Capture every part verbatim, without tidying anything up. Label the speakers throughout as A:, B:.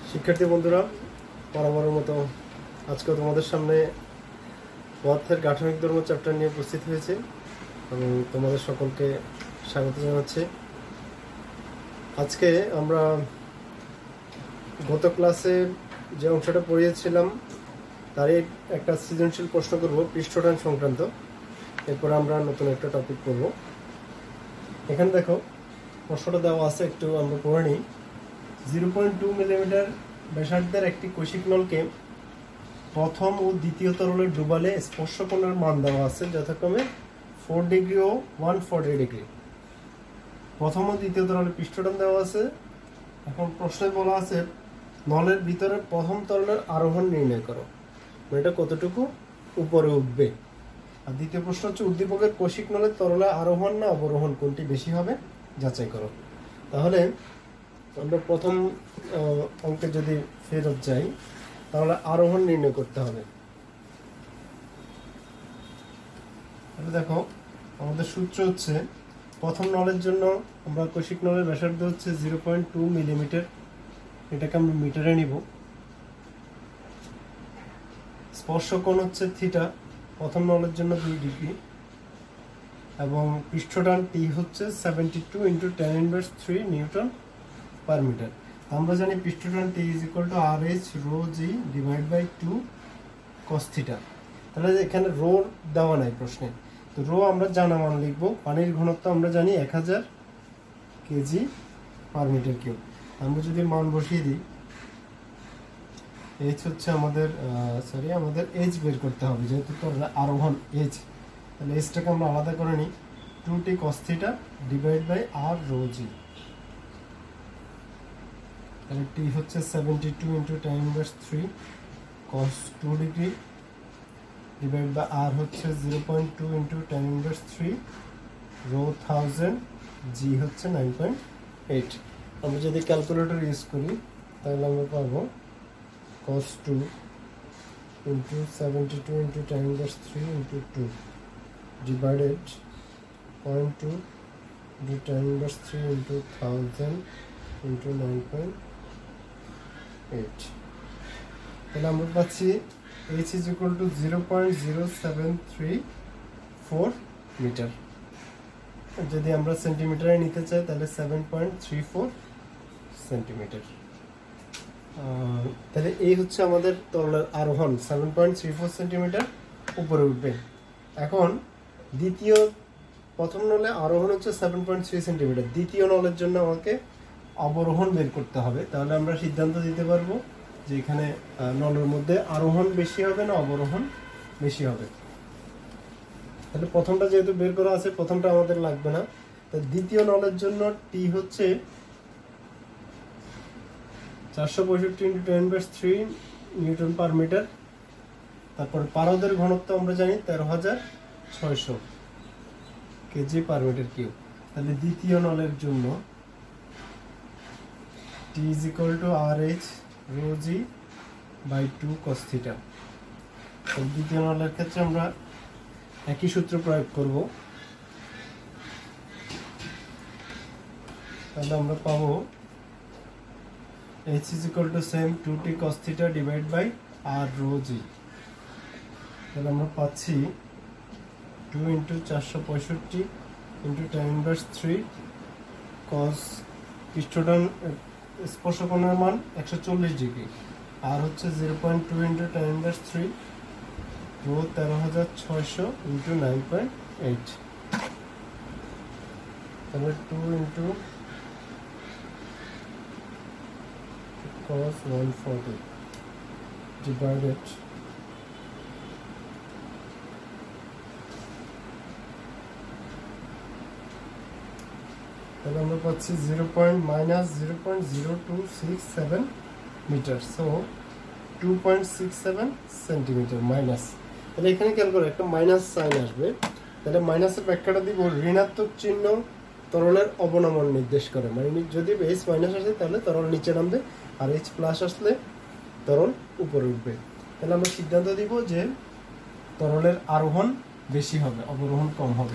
A: শিক্ষার্থী বন্ধুরা, বরাবরের মতো আজকে তোমাদের সামনে পদার্থের গাঠনিক ধর্ম চ্যাপ্টার নিয়ে উপস্থিত হয়েছে। আমি তোমাদের সকলকে স্বাগত জানাচ্ছি। আজকে আমরা গত ক্লাসে যে অংশটা পড়িয়েছিলাম তারই একটা সৃজনশীল প্রশ্ন করব পৃষ্ঠটান সংক্রান্ত। এরপর আমরা নতুন একটা টপিক পড়ব। এখানে দেখো প্রশ্নটা দেওয়া আছে, একটু আমরা পড়ে নিই। জিরো পয়েন্ট টু মিলিমিটার ব্যাসার্ধের একটি কৈশিক নলকে প্রথম ও দ্বিতীয় তরলে ডুবালে স্পর্শকোণের মান দেওয়া আছে যথাক্রমে ফোর ডিগ্রি ও ওয়ান ফোরটি ডিগ্রি। প্রথম ও দ্বিতীয় তরলে পৃষ্ঠটান দেওয়া আছে। এখন প্রশ্নে বলা আছে নলের ভিতরে প্রথম তরলের আরোহণ নির্ণয় করো, এটা কতটুকু উপরে উঠবে। আর দ্বিতীয় প্রশ্ন হচ্ছে উদ্দীপকের কৈশিক নলের তরলে আরোহণ না অবরোহণ কোনটি বেশি হবে যাচাই করো। তাহলে আমরা প্রথম অঙ্কে যদি ফেরত যাই তাহলে আরোহণ নির্ণয় করতে হবে। তাহলে দেখো আমাদের সূত্র হচ্ছে প্রথম নলের জন্য আমরা কৈশিক নলের ব্যাসার্ধ হচ্ছে জিরো পয়েন্ট টু মিলিমিটার, এটাকে আমরা মিটারে নিব। স্পর্শকোণ হচ্ছে থিটা, প্রথম নলের জন্য দুই ডিগ্রি, এবং পৃষ্ঠটান টি হচ্ছে seventy two into ten inverse three newton per metre. আমরা জানি পৃষ্ঠটান টি is equal to R H rho G divide by two cos theta. তাহলে এখানে রো দেওয়া নাই প্রশ্নে, তো রো আমরা জানা মান লিখবো। পানির ঘনত্ব আমরা জানি এক হাজার কেজি পার মিটার কিউব। আমরা যদি মান বসিয়ে দিই, এইচ হচ্ছে আমাদের সরি আমাদের এইচ বের করতে হবে, যেহেতু তো আরোহণ এইচ, তাহলে এইচটাকে আমরা আলাদা করে নিই। Two T cos theta divide by R rho G, তাহলে টি হচ্ছে seventy two into ten inverse three cos two degree divide by R হচ্ছে zero point two into ten inverse three rho thousand, G হচ্ছে nine point eight. আমরা যদি calculator use করি তাহলে আমরা পাবো cos two into seventy-two into ten inverse three into two divided zero point two into ten inverse three into one thousand into nine point eight। তাহলে আমরা পাচ্ছি h is equal to zero point zero seven three four metre. যদি আমরা সেন্টিমিটারে নিতে চাই তাহলে seven point three four centimetre. তাহলে এই হচ্ছে আমাদের তরলের আরোহণ, seven point three four centimetre উপরে উঠবে। এখন দ্বিতীয় প্রথম নলে আরোহণ হচ্ছে সেভেন পয়েন্ট থ্রি সেন্টিমিটার, দ্বিতীয় নলের জন্য আমাকে অবরোহণ বের করতে হবে। তাহলে আমরা সিদ্ধান্ত দিতে পারবো যে এখানে নলের মধ্যে আরোহণ বেশি হবে না অবরোহণ বেশি হবে। তাহলে প্রথমটা যেহেতু বের করা আছে, প্রথমটা আমাদের লাগবে না। তো দ্বিতীয় নলের জন্য টি হচ্ছে চারশো পঁয়ষট্টি into ten inverse three newton per metre. তারপর পারদের ঘনত্ব আমরা জানি তেরো হাজার ছয়শো কেজি পার মিটার কিউব। তাহলে দ্বিতীয় নলের জন্য T is equal to R H rho G by two cos theta. দ্বিতীয় নলের ক্ষেত্রে আমরা একই সূত্র প্রয়োগ করব। তাহলে আমরা পাবো h is equal to same two T cos theta divide by r rho g। তাহলে আমরা পাচ্ছি টু ইন্টু চারশো পঁয়ষট্টি into ten inverse three cos পৃষ্ঠটান স্পর্শকোণের মান একশো চল্লিশ ডিগ্রি, আর হচ্ছে zero point two into ten inverse three rho তেরো হাজার ছয়শো ইন্টু নাইন পয়েন্ট এইট। তাহলে two into cos one forty divided তাহলে আমরা পাচ্ছি zero point minus zero point zero two six seven metre, so two point six seven centimetre minus. তাহলে এখানে খেয়াল করো একটা মাইনাস সাইন আসবে। তাহলে মাইনাসের ব্যাখ্যাটা দিব ঋণাত্মক চিহ্ন তরলের অবনমন নির্দেশ করে, মানে যদি এইচ মাইনাস আসে তাহলে তরল নিচে নামবে, আর এইচ প্লাস আসলে তরল উপরে উঠবে। তাহলে আমরা সিদ্ধান্ত দিব যে তরলের আরোহণ বেশি হবে, অবরোহণ কম হবে।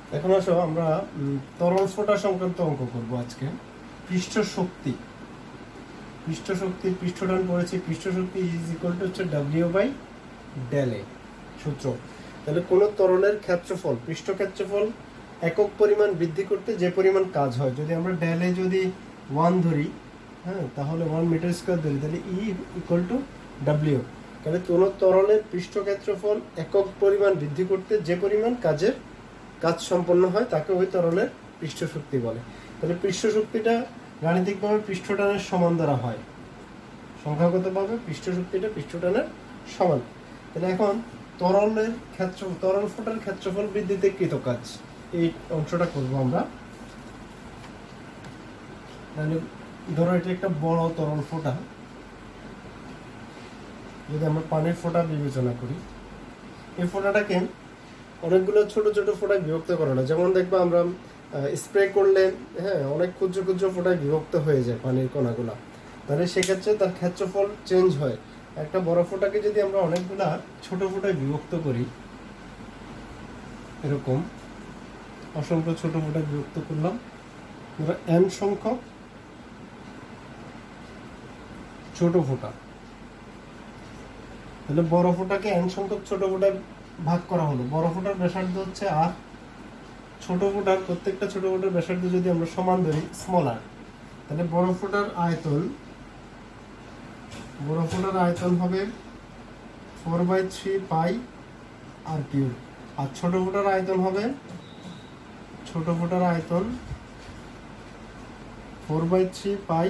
A: এখন আসো আমরা তরল ফোঁটা সংক্রান্ত অঙ্ক করব আজকে। পৃষ্ঠ শক্তি, পৃষ্ঠ শক্তির পৃষ্ঠটান পড়েছে, পৃষ্ঠ শক্তি ইজ ইকুয়াল টু হচ্ছে ডাব্লিউ বাই ডেল এ সূত্র। তাহলে কোন তরলের ক্ষেত্রফল, পৃষ্ঠ ক্ষেত্রফল একক পরিমাণ বৃদ্ধি করতে যে পরিমাণ কাজ হয়, যদি আমরা ডেল এ যদি ওয়ান ধরি, হ্যাঁ, তাহলে ওয়ান মিটার স্কোয়ার ধরি, তাহলে ই ইকুয়াল টু ডাব্লিউ। তাহলে কোন তরলের পৃষ্ঠ ক্ষেত্রফল একক পরিমাণ বৃদ্ধি করতে যে পরিমাণ কাজের কাজ সম্পন্ন হয় তাকে ওই তরলের পৃষ্ঠ শক্তি বলে। তাহলে পৃষ্ঠ শক্তিটা গাণিতিকভাবে পৃষ্ঠটানের সমান দ্বারা হয়, সংখ্যাগতভাবে পৃষ্ঠ শক্তিটা পৃষ্ঠটানের সমান। তাহলে এখন তরলের ক্ষেত্র, তরল ফোঁটার ক্ষেত্রফল বৃদ্ধিতে কৃত কাজ, এই অংশটা করব আমরা। তাহলে ধরো এটা একটা বড় তরল ফোঁটা, যদি আমরা পানির ফোঁটা বিবেচনা করি, এই ফোঁটাটাকে অনেকগুলো ছোট ছোট ফোঁটায় বিভক্ত করা না, যেমন দেখবা আমরা স্প্রে করলে হ্যাঁ অনেক ক্ষুদ্র ক্ষুদ্র ফোঁটায় বিভক্ত হয়ে যায় পানির কণাগুলা, তাহলে সেক্ষেত্রে তার ক্ষেত্রফল চেঞ্জ হয়। একটা বড় ফোঁটাকে যদি আমরা অনেকগুলা ছোট ফোঁটায় বিভক্ত করি, এরকম অসংখ্য ছোট ফোঁটায় বিভক্ত করলাম, ধরো এন সংখ্যক ছোট ফোঁটা, তাহলে বড় ফোঁটাকে এন সংখ্যক ছোট ফোঁটায় ভাগ করা হলো। বড় ফোঁটার ব্যাসার্ধ হচ্ছে আর, ছোট ফোঁটার প্রত্যেকটা ছোট ফোঁটার ব্যাসার্ধ যদি আমরা সমান ধরি স্মল আর, তাহলে বড় ফোঁটার আয়তন, বড় ফোঁটার আয়তন হবে four by three pi R cube, আর ছোট ফোঁটার আয়তন হবে, ছোট ফোঁটার আয়তন four by three pi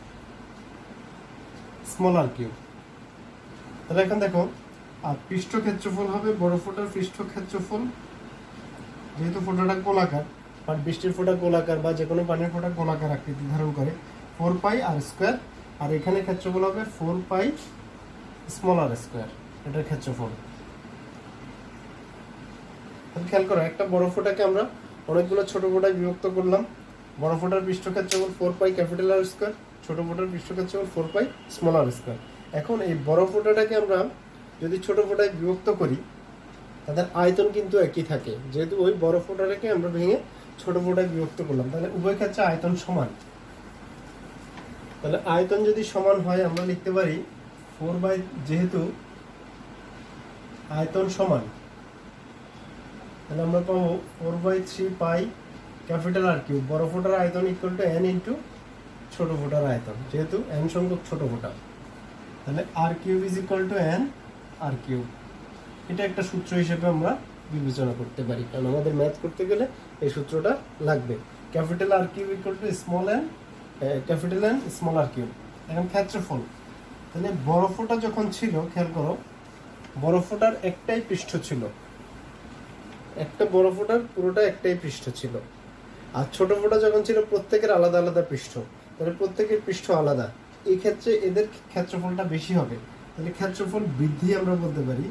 A: small R cube. তাহলে এখন দেখো, আর পৃষ্ঠ ক্ষেত্রফল হবে বড় ফোঁটার পৃষ্ঠ ক্ষেত্রফল, যেহেতু ফোঁটাটা গোলাকার, বাট বৃষ্টির ফোঁটা গোলাকার বা যে কোনো পানির ফোঁটা গোলাকার আকৃতি ধারণ করে, ফোর পাই আর স্কোয়ার, আর এখানে ক্ষেত্রফল হবে four pi small R square, এটার ক্ষেত্রফল। খেয়াল করো, একটা বড় ফোঁটাকে আমরা অনেকগুলো ছোট ফোঁটায় বিভক্ত করলাম, বড় ফোঁটার পৃষ্ঠ ক্ষেত্রফল four pi capital R square, ছোট ফোঁটার পৃষ্ঠ ক্ষেত্রফল four pi small R square. এখন এই বড় ফোঁটাটাকে আমরা যদি ছোট ফোঁটায় বিভক্ত করি, তাদের আয়তন কিন্তু একই থাকে, যেহেতু ওই বড় ফোঁটাটাকে আমরা ভেঙে ছোট ফোঁটায় বিভক্ত করলাম, তাহলে উভয় ক্ষেত্রে আয়তন সমান। তাহলে আয়তন যদি সমান হয় আমরা লিখতে পারি ফোর বাই, যেহেতু আয়তন সমান, তাহলে আমরা পাবো four by three pi capital R cube, বড় ফোঁটার আয়তন ইকুয়াল টু এন ইন্টু ছোট ফোঁটার আয়তন, যেহেতু এন সংখ্যক ছোট ফোঁটা, তাহলে আর cube is equal to N R cube. এটা একটা সূত্র হিসেবে আমরা বিবেচনা করতে পারি, কারণ আমাদের ম্যাথ করতে গেলে এই সূত্রটা লাগবে। Capital R cube equal to small N, capital N small R cube. এখন ক্ষেত্রফল, তাহলে বড় ফোঁটা যখন ছিল, খেয়াল করো, বড় ফোঁটার একটাই পৃষ্ঠ ছিল, একটা বড় ফোঁটার পুরোটা একটাই পৃষ্ঠ ছিল, আর ছোট ফোঁটা যখন ছিল প্রত্যেকের আলাদা আলাদা পৃষ্ঠ, তাহলে প্রত্যেকের পৃষ্ঠ আলাদা, এই ক্ষেত্রে এদের ক্ষেত্রফলটা বেশি হবে। তাহলে ক্ষেত্রফল বৃদ্ধি আমরা বলতে পারি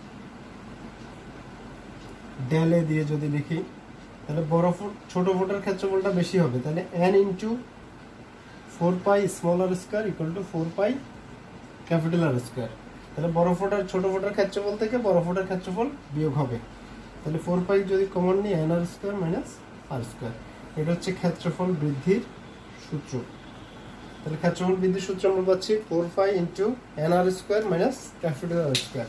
A: ডেল এ দিয়ে যদি লিখি, তাহলে বড় ফোঁটা ছোট ফোঁটার ক্ষেত্রফলটা বেশি হবে, তাহলে N into four pi small R square equal to four pi capital R square. তাহলে বড় ফোঁটার ছোট ফোঁটার ক্ষেত্রফল থেকে বড় ফোঁটার ক্ষেত্রফল বিয়োগ হবে, তাহলে ফোর পাই যদি কমন নিই এন আর স্কোয়ার মাইনাস আর স্কোয়ার। এটা হচ্ছে ক্ষেত্রফল বৃদ্ধির সূত্র। তাহলে ক্ষেত্রফল বৃদ্ধির সূত্র আমরা পাচ্ছি ফোর পাই ইন্টু এন আর square minus capital R square.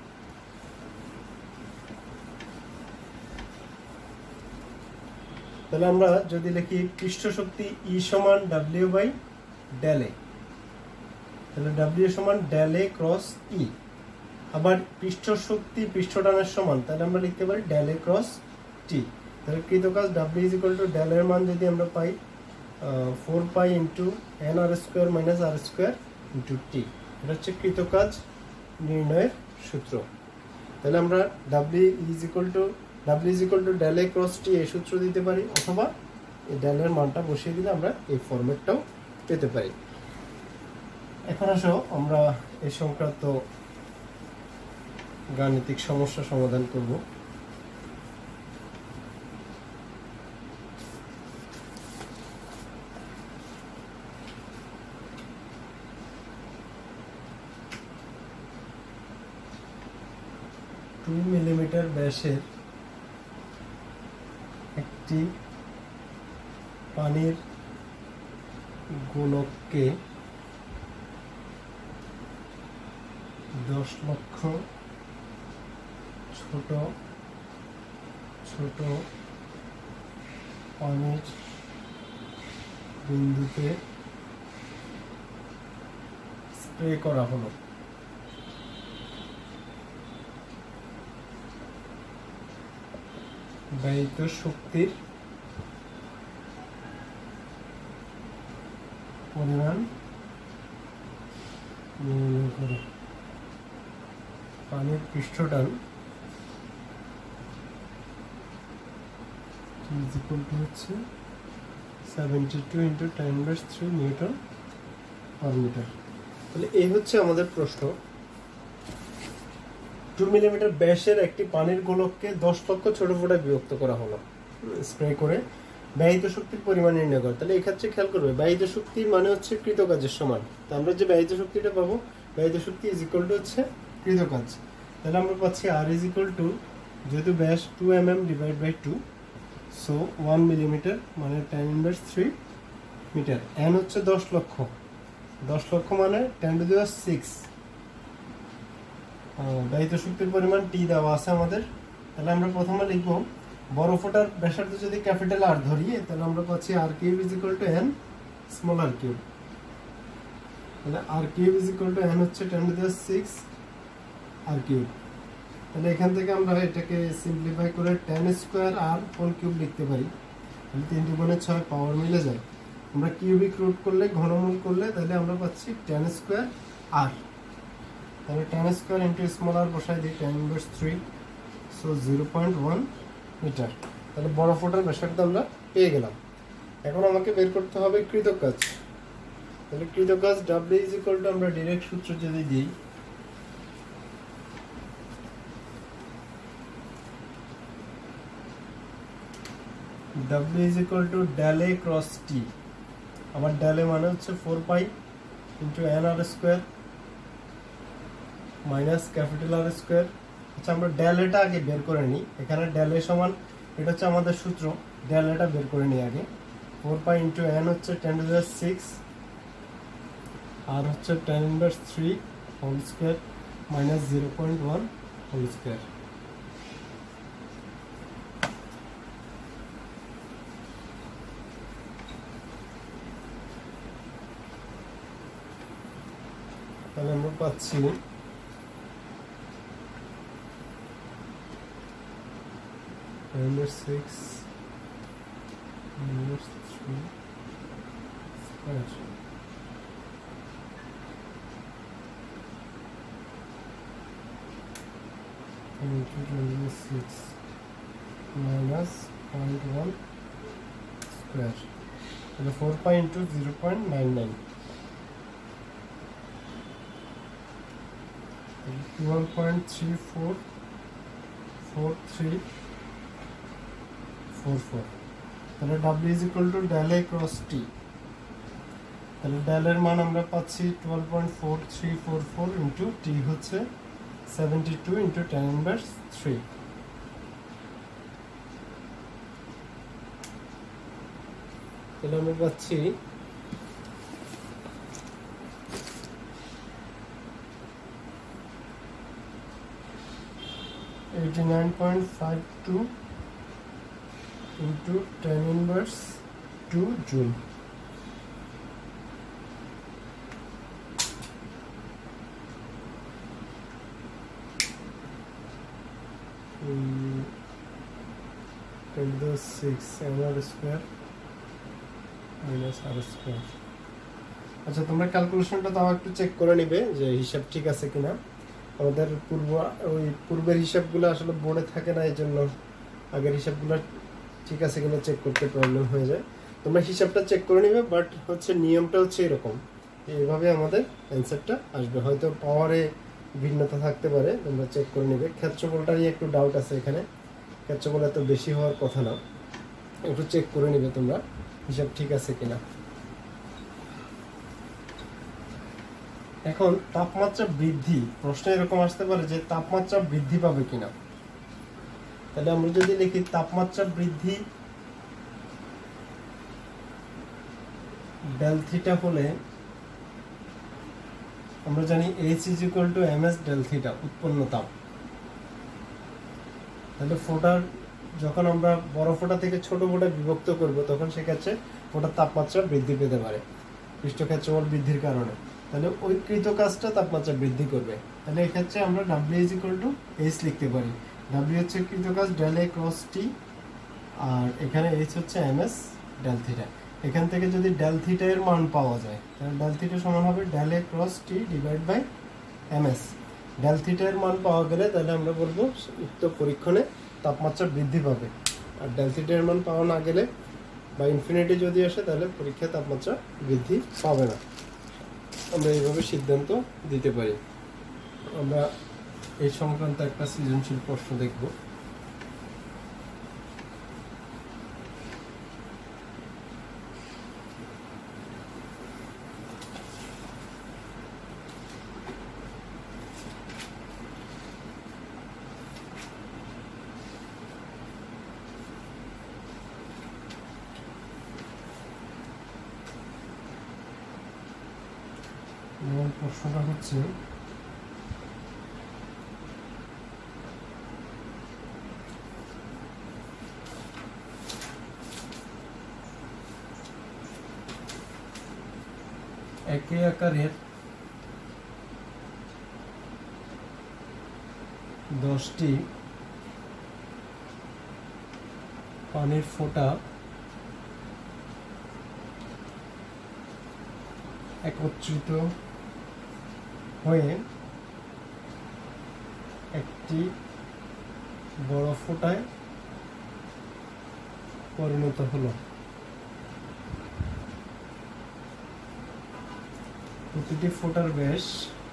A: তাহলে আমরা যদি লিখি পৃষ্ঠ শক্তি ই সমান ডাব্লিউ বাই ডেল এ, তাহলে ডাব্লিউ সমান ডেল এ ক্রস ই, আবার পৃষ্ঠ শক্তি পৃষ্ঠটানের সমান, তাহলে আমরা লিখতে পারি ডেল এ ক্রস টি। তাহলে কৃত কাজ W is equal to del এর মান যদি আমরা পাই ফোর পাই ইন্টু এন আর স্কোয়ার মাইনাস আর স্কোয়ার ইন্টু টি, এটা হচ্ছে কৃত কাজ নির্ণয়ের সূত্র। তাহলে আমরা W is equal to W is equal to del A cross t এই সূত্র দিতে পারি, অথবা এই ডেল এর মানটা বসিয়ে দিলে আমরা এই ফরম্যাটটাও পেতে পারি। এখন আসো আমরা এই সংক্রান্ত গাণিতিক সমস্যা সমাধান করব। টু মিলিমিটার ব্যাসের একটি পানির গোলককে দশ লক্ষ ছোট ছোট পানির বিন্দুতে স্প্রে করা হলো। ব্যয়িত শক্তির পরিমাণ নির্ণয় করো। পানির পৃষ্ঠটান হচ্ছে seventy two into ten inverse three newton per metre. তাহলে এই হচ্ছে আমাদের প্রশ্ন। টু মিলিমিটার ব্যাসের একটি পানির গোলককে দশ লক্ষ ছোট ফোঁটায় বিভক্ত করা হলো স্প্রে করে। ব্যয়িত শক্তির পরিমাণ নির্ণয় করে। তাহলে এক্ষেত্রে খেয়াল করবে ব্যয়িত শক্তি মানে হচ্ছে কৃতকাজের সমান। তো আমরা যে ব্যয়িত শক্তিটা পাবো, ব্যয়িত শক্তি ইজ ইকুয়াল টু হচ্ছে কৃতকাজ। তাহলে আমরা পাচ্ছি আর ইজ ইকুয়াল টু, যেহেতু ব্যাস two m m divide by two, so one millimetre মানে ten inverse three metre. N হচ্ছে দশ লক্ষ, দশ লক্ষ মানে ten to the power six. ব্যয়িত শক্তির পরিমাণ টি দেওয়া আছে আমাদের। তাহলে আমরা প্রথমে লিখবো বড় ফোঁটার ব্যাসার্ধ যদি ক্যাপিটাল আর ধরি, তাহলে আমরা পাচ্ছি r cube is equal to n small R cube. তাহলে আর cube is equal to n হচ্ছে ten to the power six r cube. তাহলে এখান থেকে আমরা এটাকে সিম্পলিফাই করে ten square r whole cube লিখতে পারি। তাহলে তিন দুগুণে ছয়, পাওয়ার মিলে যায়। আমরা কিউবিক রুট করলে, ঘনমূল করলে, তাহলে আমরা পাচ্ছি টেন স্কোয়ার আর। তাহলে ten square into small r বসাই দিই, ten inverse three, so zero point one metre. তাহলে বড় ফোঁটার ব্যাসার্ধ আমরা পেয়ে গেলাম। এখন আমাকে বের করতে হবে কৃতকাজ। তাহলে কৃতকাজ ডাব্লিউ ইজ ইকুয়াল টু, আমরা ডিরেক্ট সূত্র যদি দিই, W is equal to del A cross t. আমার ডেল এ মানে হচ্ছে ফোর পাই ইন্টু এন আর square minus capital R square. আচ্ছা, আমরা ডেল এটা আগে বের করে নিই। এখানে ডেল এ সমান, এটা হচ্ছে আমাদের সূত্র, ডেল এটা বের করে নিই আগে। ফোর পাই ইন্টু এন হচ্ছে ten to the power six, r হচ্ছে ten inverse three whole square minus zero point one whole square. তাহলে আমরা পাচ্ছি six minus three square into twenty-six minus zero point one square. So four pi into zero point nine nine. twelve point three four four three four four. তাহলে W is equal to del A cross T. তাহলে del এর মান আমরা পাচ্ছি twelve point four three four four into T হচ্ছে seventy-two into ten inverse three. তাহলে আমরা পাচ্ছি eighty-nine point five two into ten inverse two joule. Mm, ten to the six r square minus r square. আচ্ছা, তোমরা ক্যালকুলেশনটা তাও একটু check করে নিবে যে হিসাব ঠিক আছে কিনা। আমাদের পূর্ব ওই পূর্বের হিসাবগুলো আসলে বোর্ডে থাকে না, এই জন্য আগের হিসাবগুলো ঠিক আছে কিনা চেক করতে প্রবলেম হয়ে যায়। তোমরা হিসাবটা চেক করে নিবে, বাট হচ্ছে নিয়মটা হচ্ছে এরকম, এইভাবে আমাদের অ্যান্সারটা আসবে। হয়তো পাওয়ারে ভিন্নতা থাকতে পারে, তোমরা চেক করে নিবে। ক্ষেত্রফলটা নিয়ে একটু ডাউট আছে এখানে, ক্ষেত্রফল এত বেশি হওয়ার কথা না, একটু চেক করে নিবে তোমরা হিসাব ঠিক আছে কিনা। এখন তাপমাত্রা বৃদ্ধি, প্রশ্ন এরকম আসতে পারে যে তাপমাত্রা বৃদ্ধি পাবে কিনা। তাহলে আমরা যদি লিখি তাপমাত্রা বৃদ্ধি ডেল থিটা হলে আমরা জানি H is equal to m s del theta উৎপন্ন তাপ। তাহলে ফোটার যখন আমরা বড় ফোঁটা থেকে ছোট ফোঁটায় বিভক্ত করব তখন সেক্ষেত্রে ফোঁটার তাপমাত্রা বৃদ্ধি পেতে পারে পৃষ্ঠক্ষেত্রফল বৃদ্ধির কারণে। তাহলে ওই কৃত কাজটা তাপমাত্রা বৃদ্ধি করবে। তাহলে এক্ষেত্রে আমরা W is equal to H লিখতে পারি। ডাব্লিউ হচ্ছে কৃত কাজ ডেল এ ক্রস টি, আর এখানে এইচ হচ্ছে এম এস ডেল থিটা। এখান থেকে যদি ডেল থিটা এর মান পাওয়া যায় তাহলে ডেল থিটা সমান হবে del A cross t divide by m s. Del theta এর মান পাওয়া গেলে তাহলে আমরা বলবো উক্ত পরীক্ষণে তাপমাত্রা বৃদ্ধি পাবে। আর ডেল থিটা এর মান পাওয়া না গেলে বা ইনফিনিটি যদি আসে তাহলে পরীক্ষায় তাপমাত্রা বৃদ্ধি পাবে না। আমরা এইভাবে সিদ্ধান্ত দিতে পারি। আমরা এই সংক্রান্ত একটা সৃজনশীল প্রশ্ন দেখব। প্রশ্নটা হচ্ছে একই আকারের দশটি পানির ফোঁটা একত্রিত হয়ে একটি বড় ফোঁটায় পরিণত হলো। প্রতিটি ফোঁটার ব্যাস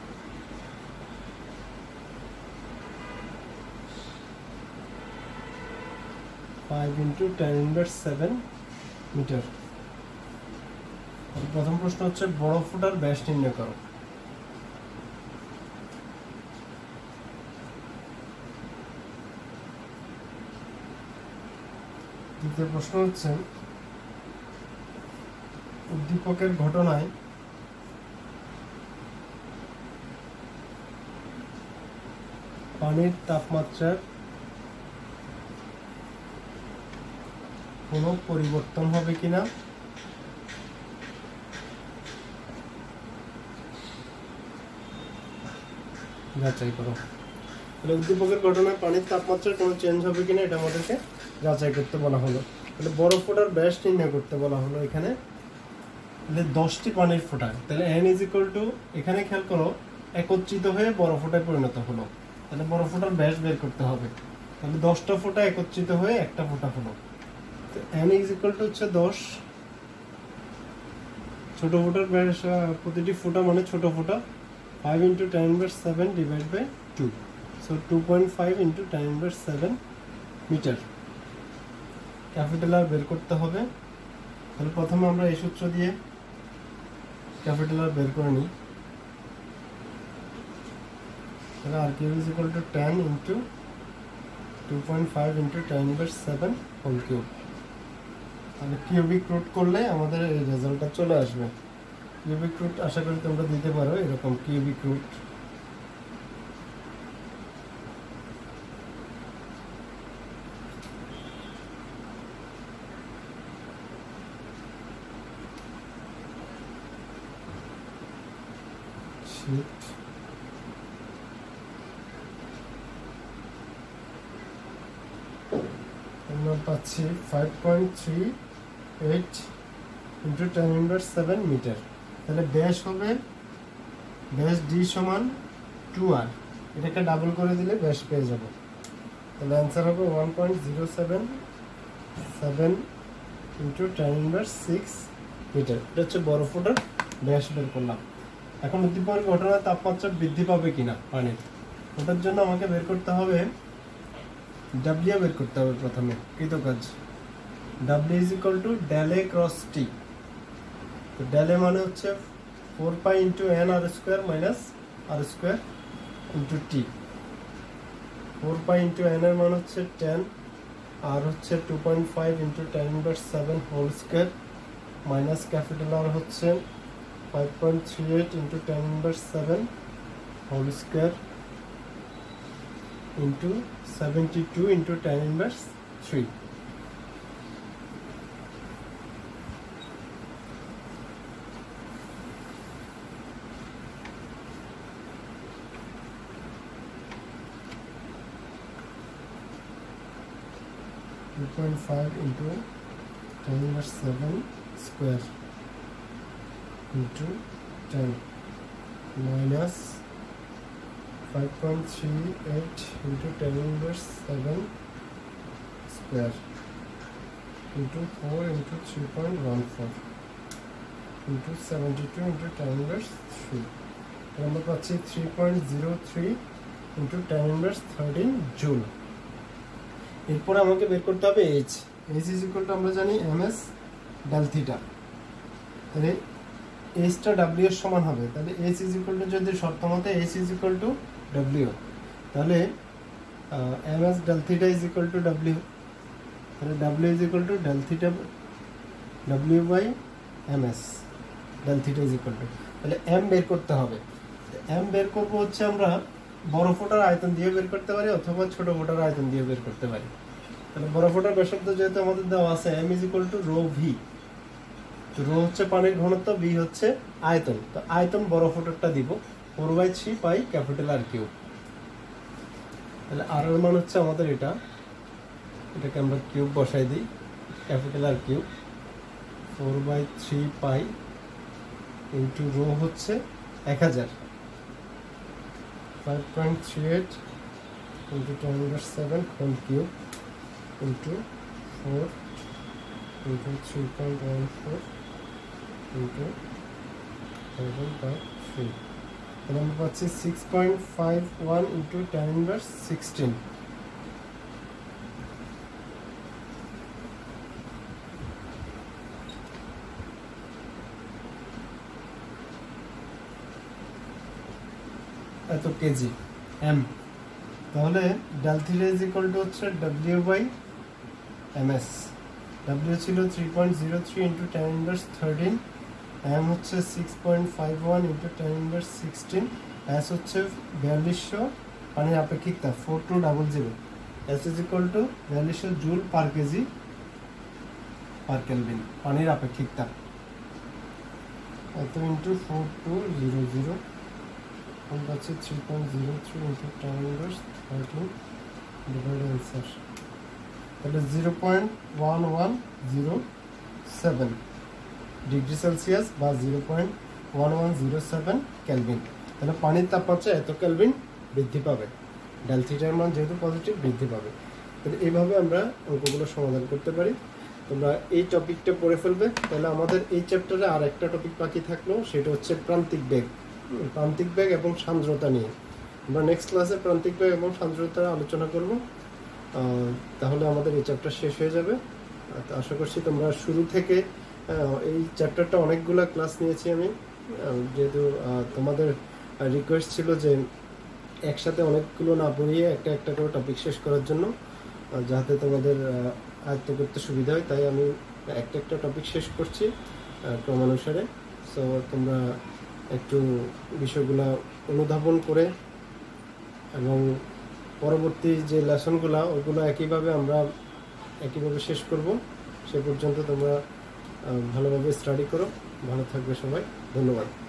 A: five into ten inverse seven metre. প্রথম প্রশ্ন হচ্ছে বড় ফোঁটার ব্যাস নির্ণয় করো। দ্বিতীয় প্রশ্ন হচ্ছে উদ্দীপকের ঘটনায় পানির তাপমাত্রার কোনো পরিবর্তন হবে কিনা যাচাই করো। তাহলে উদ্দীপকের ঘটনায় পানির তাপমাত্রার কোনো চেঞ্জ হবে কিনা এটা আমাদেরকে যাচাই করতে বলা হলো। তাহলে বড় ফোঁটার ব্যাস নির্ণয় করতে বলা হলো এখানে। তাহলে দশটি পানির ফোঁটা, তাহলে এন ইজ ইকুয়াল টু, এখানে খেয়াল করো একত্রিত হয়ে বড় ফোঁটায় পরিণত হলো। তাহলে বড় ফোঁটার ব্যাস বের করতে হবে। তাহলে দশটা ফোঁটা একত্রিত হয়ে একটা ফোঁটা হলো। তো এন ইজ ইকুয়াল টু হচ্ছে দশ, ছোট ফোঁটার ব্যাস প্রতিটি ফোঁটা মানে ছোট ফোঁটা, five into ten inverse seven divide by two, so two point five into ten inverse seven metre. Capital R বের করতে হবে। তাহলে প্রথমে আমরা এই সূত্র দিয়ে ক্যাপিটাল আর বের করে নিই। তাহলে আর cube is equal to ten into two point five into ten inverse seven whole cube. তাহলে কিউবিক রুট করলে আমাদের এই রেজাল্টটা চলে আসবে। কিউবিক রুট আশা করি তোমরা দিতে পারো, এরকম কিউবিক রুট। আমরা পাচ্ছি five point three eight into ten inverse seven metre. তাহলে ব্যাস হবে, ব্যাস ডি সমান টু আর, এটাকে ডাবল করে দিলে ব্যাস পেয়ে যাব। তাহলে অ্যান্সার হবে one point zero seven seven into ten inverse six metre. এটা হচ্ছে বড় ফোঁটার ব্যাস বের করলাম। এখন উদ্দীপকের ঘটনায় তাপমাত্রা বৃদ্ধি পাবে কিনা পানির, ওটার জন্য আমাকে বের করতে হবে ডাব্লিউ বের করতে হবে প্রথমে। কৃতকাজ W is equal to del A cross t. তো ডেল এ মানে হচ্ছে ফোর পাই ইন্টু এন আর স্কোয়ার মাইনাস আর square into t. Four pi into n এর মান হচ্ছে টেন, আর হচ্ছে two point five into ten inverse seven whole square minus capital R হচ্ছে five point three eight into ten inverse seven whole square into seventy two into ten inverse three. two point five into ten inverse seven square into ten minus five point three eight into ten inverse seven square into four into three point one four into seventy-two into ten inverse three. আমরা পাচ্ছি three point zero three into ten inverse thirteen joule। এরপর আমাকে বের করতে হবে h। h is equal to আমরা জানি ms del theta, তাহলে h টা w এর সমান হবে। তাহলে h is equal to যদি শর্ত মতে h is equal to w, তাহলে ms del theta is equal to w, তাহলে w is equal to del theta w by ms del theta is equal to, তাহলে m বের করতে হবে। m বের করব হচ্ছে আমরা বড় ফোঁটার আয়তন দিয়ে বের করতে পারি অথবা ছোট ফোঁটার আয়তন দিয়ে বের করতে পারি। তাহলে বড় ফোঁটার ব্যাসার্ধ যেহেতু আমাদের দেওয়া আছে m is equal to rho v, তো রো হচ্ছে পানির ঘনত্ব, v হচ্ছে আয়তন, তো আয়তন বড় ফোঁটারটা দিব four by three pi capital R cube. তাহলে আর এর মান হচ্ছে আমাদের এটা, এটাকে আমরা কিউব বসাই দিই, capital R cube four by three pi into rho হচ্ছে এক হাজার, five point three eight into ten inverse seven whole cube into four into three point one four into seven by three, তাহলে আমরা পাচ্ছি six point five one into ten inverse sixteen। এত kg m, তাহলে del theta is equal to হচ্ছে w by ms। w ছিল three point zero three into ten inverse thirteen, m হচ্ছে six point five one into ten inverse sixteen, s হচ্ছে বিয়াল্লিশশো পানির আপেক্ষিকতা four two zero zero, s is equal to বিয়াল্লিশশো joule per kg per kelvin পানির আপেক্ষিকতা, এত into four two zero zero পাচ্ছি three point zero three into ten inverse thirteen divide answer, তাহলে zero point one one zero seven degree Celsius বা zero point one one zero seven kelvin. তাহলে পানির তাপমাত্রা এত কেলভিন বৃদ্ধি পাবে, del থিটার মান যেহেতু পজিটিভ বৃদ্ধি পাবে। তাহলে এইভাবে আমরা অঙ্কগুলো সমাধান করতে পারি। তোমরা এই টপিকটা পড়ে ফেলবে, তাহলে আমাদের এই চ্যাপ্টারে আর একটা টপিক বাকি থাকলো, সেটা হচ্ছে প্রান্তিক বেগ। প্রান্তিক বেগ এবং সান্দ্রতা নিয়ে আমরা নেক্সট ক্লাসে প্রান্তিক বেগ এবং সান্দ্রতা আলোচনা করব, তাহলে আমাদের এই চ্যাপ্টার শেষ হয়ে যাবে। আশা করছি তোমরা শুরু থেকে, এই চ্যাপ্টারটা অনেকগুলো ক্লাস নিয়েছি আমি, যেহেতু তোমাদের রিকোয়েস্ট ছিল যে একসাথে অনেকগুলো না পড়িয়ে একটা একটা করে টপিক শেষ করার জন্য, যাতে তোমাদের আয়ত্ত করতে সুবিধা হয়, তাই আমি একটা একটা টপিক শেষ করছি ক্রমানুসারে। সো তোমরা একটু বিষয়গুলো অনুধাবন করে এবং পরবর্তী যে লেসনগুলো ওগুলো একইভাবে আমরা একইভাবে শেষ করব, সে পর্যন্ত তোমরা ভালোভাবে স্টাডি করো। ভালো থাকবে সবাই, ধন্যবাদ।